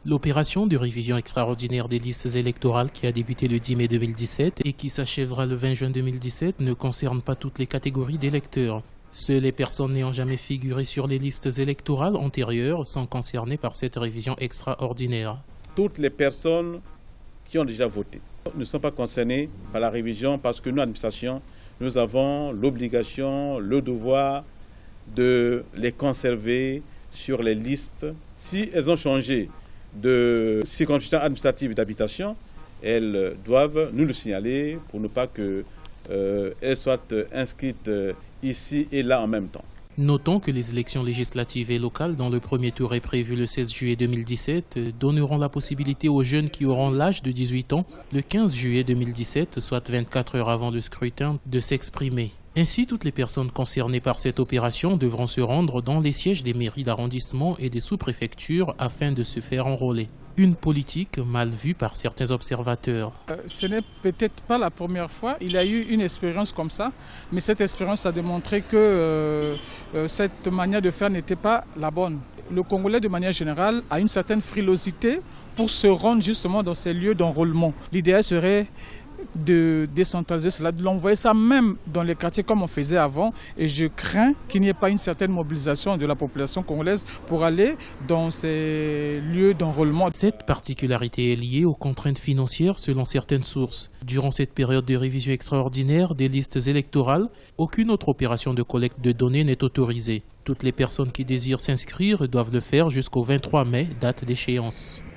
L'opération de révision extraordinaire des listes électorales qui a débuté le 10 mai 2017 et qui s'achèvera le 20 juin 2017 ne concerne pas toutes les catégories d'électeurs. Seules les personnes n'ayant jamais figuré sur les listes électorales antérieures sont concernées par cette révision extraordinaire. Toutes les personnes qui ont déjà voté ne sont pas concernées par la révision parce que nous, administration, nous avons l'obligation, le devoir de les conserver sur les listes. Si elles ont changé de circonscription administrative d'habitation, elles doivent nous le signaler pour ne pas qu'elles soient inscrites ici et là en même temps. Notons que les élections législatives et locales dont le premier tour est prévu le 16 juillet 2017 donneront la possibilité aux jeunes qui auront l'âge de 18 ans le 15 juillet 2017, soit 24 heures avant le scrutin, de s'exprimer. Ainsi, toutes les personnes concernées par cette opération devront se rendre dans les sièges des mairies d'arrondissement et des sous-préfectures afin de se faire enrôler. Une politique mal vue par certains observateurs. Ce n'est peut-être pas la première fois. Il y a eu une expérience comme ça, mais cette expérience a démontré que cette manière de faire n'était pas la bonne. Le Congolais, de manière générale, a une certaine frilosité pour se rendre justement dans ces lieux d'enrôlement. L'idéal serait de décentraliser cela, de l'envoyer ça même dans les quartiers comme on faisait avant, et je crains qu'il n'y ait pas une certaine mobilisation de la population congolaise pour aller dans ces lieux d'enrôlement. Cette particularité est liée aux contraintes financières selon certaines sources. Durant cette période de révision extraordinaire des listes électorales, aucune autre opération de collecte de données n'est autorisée. Toutes les personnes qui désirent s'inscrire doivent le faire jusqu'au 23 mai, date d'échéance.